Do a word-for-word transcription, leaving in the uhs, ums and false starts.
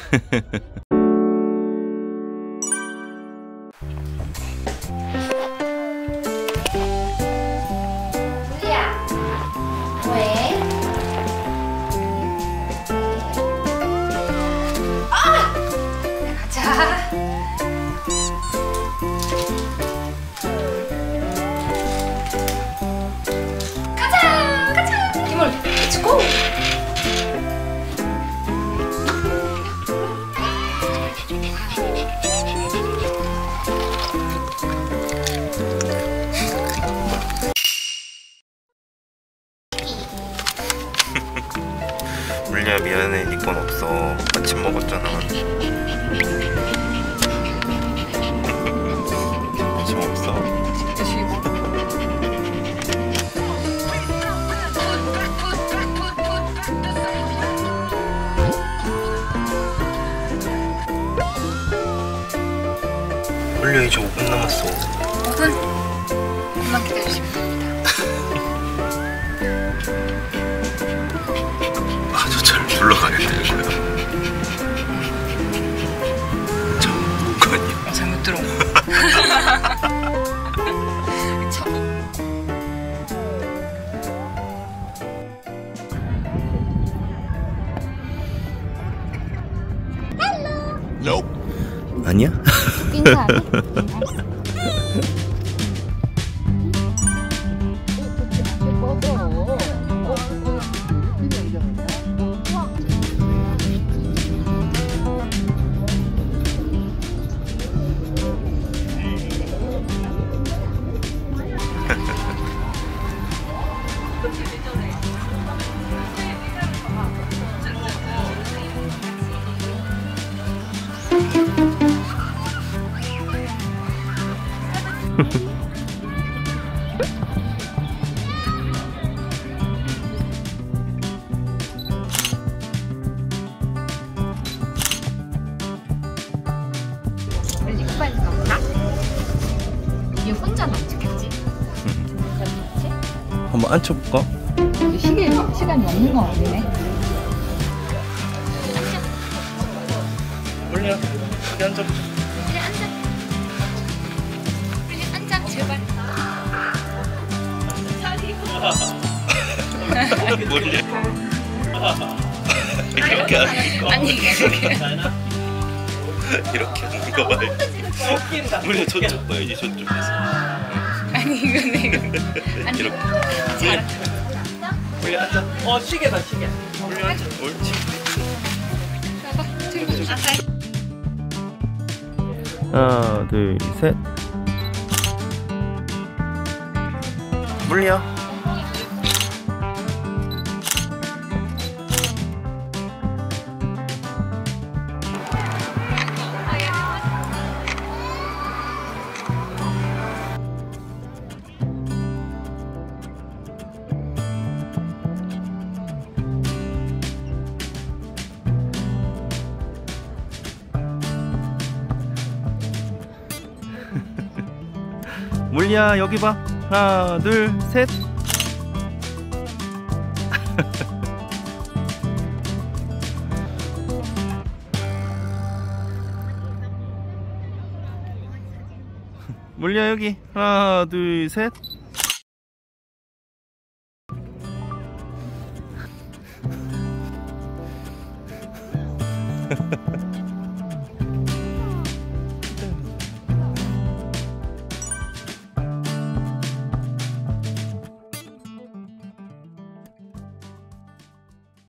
우리야, 왜? 아! 가자. 가자, 가자. 이물, let's go. 물리야 미안해, 니 건 없어. 아침 먹었잖아. 아침 없어. 진짜 쉬워. 물리야 이제 오 분 남았어. 오 분? 금방 기다려주시면 됩니다. 아, 저 차를 불러가겠다. 저 뭐가냐? 잘못 들어온 거. 참. 아니야? 인사. 빨리 가볼까? 얘 혼자 남겠지? 한번 앉혀볼까? 시계, 시간이 없는 거 아니네? 물리야 여기 앉아보자. 그래, 앉아. 그래, 앉아, 제발. 물리야 이렇게 하는 거. 아니, 이렇게. 이렇게 하는 거 말고. 물리야 저쪽 봐야지, 저쪽에서. 아니, 이거네, 이거. 앉아. 이렇게. 잘한다. 물리야 앉아. 어, 시계다, 시계. 물리야 앉아. 옳지. 봐봐, 들고 줘. 하나, 둘, 셋. 물리야. 물리야 여기 봐. 하나, 둘, 셋. 물리야 여기. 하나, 둘, 셋.